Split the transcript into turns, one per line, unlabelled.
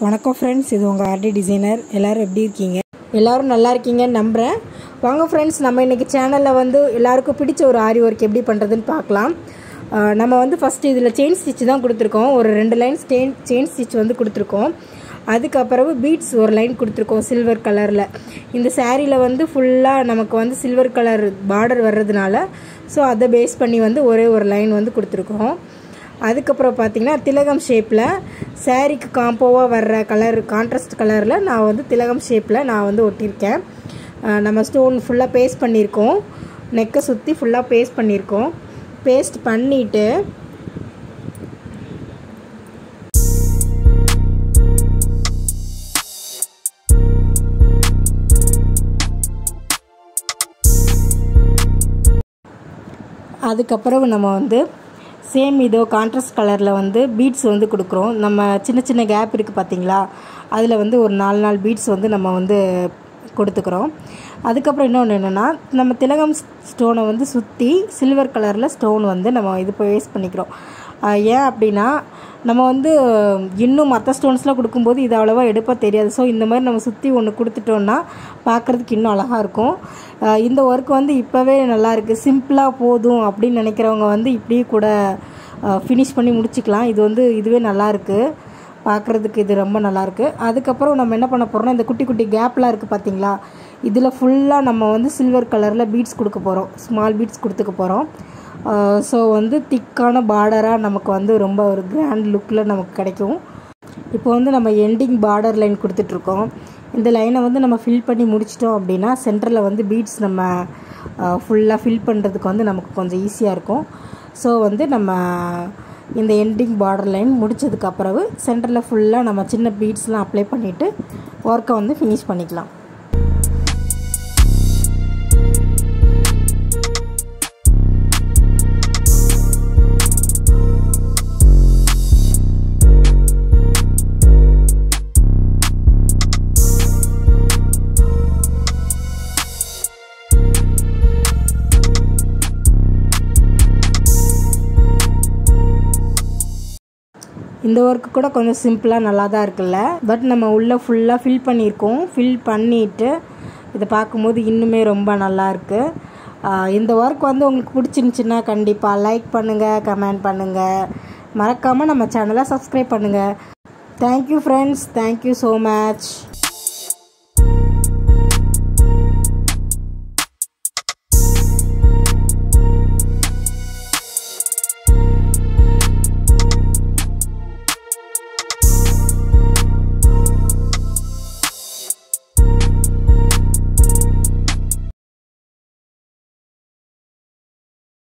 வணக்கம் ஃப்ரெண்ட்ஸ், இது உங்கள் ஆர்டி டிசைனர். எல்லோரும் எப்படி இருக்கீங்க? எல்லோரும் நல்லா இருக்கீங்கன்னு நம்புகிறேன். வாங்க ஃப்ரெண்ட்ஸ், நம்ம இன்றைக்கி சேனலில் வந்து எல்லாருக்கும் பிடிச்ச ஒரு ஆரி ஒர்க் எப்படி பண்ணுறதுன்னு பார்க்கலாம். நம்ம வந்து ஃபஸ்ட்டு இதில் செயின் ஸ்டிச் தான் கொடுத்துருக்கோம். ஒரு 2 லைன் செயின் ஸ்டிச் வந்து கொடுத்துருக்கோம். அதுக்கப்புறம் பீட்ஸ் ஒரு லைன் கொடுத்துருக்கோம் சில்வர் கலரில். இந்த சாரியில் வந்து ஃபுல்லாக நமக்கு வந்து சில்வர் கலர் பார்டர் வர்றதுனால ஸோ அதை பேஸ் பண்ணி வந்து ஒரே ஒரு லைன் வந்து கொடுத்துருக்கோம். அதுக்கப்புறம் பார்த்திங்கன்னா திலகம் ஷேப்பில் சாரீக்கு காம்போவாக வர்ற கலர் கான்ட்ராஸ்ட் கலரில் நான் வந்து திலகம் ஷேப்பில் நான் வந்து ஒட்டியிருக்கேன். நம்ம ஸ்டோன் ஃபுல்லாக பேஸ்ட் பண்ணியிருக்கோம். நெக்கை சுற்றி ஃபுல்லாக பேஸ்ட் பண்ணியிருக்கோம். பேஸ்ட் பண்ணிவிட்டு அதுக்கப்புறம் நம்ம வந்து சேம் இதோ கான்ட்ராஸ்ட் கலரில் வந்து பீட்ஸ் வந்து கொடுக்குறோம். நம்ம சின்ன சின்ன கேப் இருக்குது பார்த்திங்களா, அதில் வந்து ஒரு 4 பீட்ஸ் வந்து நம்ம வந்து கொடுத்துக்கிறோம். அதுக்கப்புறம் இன்னொன்று என்னென்னா, நம்ம திலகம் ஸ்டோனை வந்து சுற்றி சில்வர் கலரில் ஸ்டோன் வந்து நம்ம இது பேஸ்ட் பண்ணிக்கிறோம். ஏன் அப்படின்னா, நம்ம வந்து இன்னும் மற்ற ஸ்டோன்ஸ்லாம் கொடுக்கும்போது இது அவ்வளோவா எடுப்பாக தெரியாது. ஸோ இந்த மாதிரி நம்ம சுற்றி ஒன்று கொடுத்துட்டோன்னா பார்க்குறதுக்கு இன்னும் அழகாக இருக்கும். இந்த ஒர்க் வந்து இப்போவே நல்லாயிருக்கு. சிம்பிளாக போதும் அப்படின்னு நினைக்கிறவங்க வந்து இப்படியே கூட ஃபினிஷ் பண்ணி முடிச்சிக்கலாம். இது வந்து இதுவே நல்லாயிருக்கு, பார்க்குறதுக்கு இது ரொம்ப நல்லாயிருக்கு. அதுக்கப்புறம் நம்ம என்ன பண்ண போகிறோம்னா, இந்த குட்டி குட்டி கேப்லாம் இருக்குது பார்த்திங்களா, இதில் ஃபுல்லாக நம்ம வந்து சில்வர் கலரில் பீட்ஸ் கொடுக்க போகிறோம். ஸ்மால் பீட்ஸ் கொடுத்துக்க போகிறோம். ஸோ வந்து திக்கான பார்டராக நமக்கு வந்து ரொம்ப ஒரு கிராண்ட் லுக்கில் நமக்கு கிடைக்கும். இப்போ வந்து நம்ம எண்டிங் பார்டர் லைன் கொடுத்துட்ருக்கோம். இந்த லைனை வந்து நம்ம ஃபில் பண்ணி முடிச்சிட்டோம் அப்படின்னா சென்டரில் வந்து பீட்ஸ் நம்ம ஃபுல்லாக ஃபில் பண்ணுறதுக்கு வந்து நமக்கு கொஞ்சம் ஈஸியாக இருக்கும். ஸோ வந்து நம்ம இந்த எண்டிங் பார்டர் லைன் முடித்ததுக்கப்புறம் சென்டரில் ஃபுல்லாக நம்ம சின்ன பீட்ஸ்லாம் அப்ளை பண்ணிவிட்டு ஒர்க்கை வந்து ஃபினிஷ் பண்ணிக்கலாம். இந்த ஒர்க்கு கூட கொஞ்சம் சிம்பிளாக நல்லா தான் இருக்குல்ல, பட் நம்ம உள்ளே ஃபுல்லாக ஃபில் பண்ணியிருக்கோம். ஃபில் பண்ணிவிட்டு இதை பார்க்கும்போது இன்னுமே ரொம்ப நல்லாயிருக்கு. இந்த ஒர்க் வந்து உங்களுக்கு பிடிச்சிருந்துச்சின்னா கண்டிப்பாக லைக் பண்ணுங்கள், கமெண்ட் பண்ணுங்கள், மறக்காமல் நம்ம சேனலை சப்ஸ்கிரைப் பண்ணுங்கள். Thank you friends, thank you so much.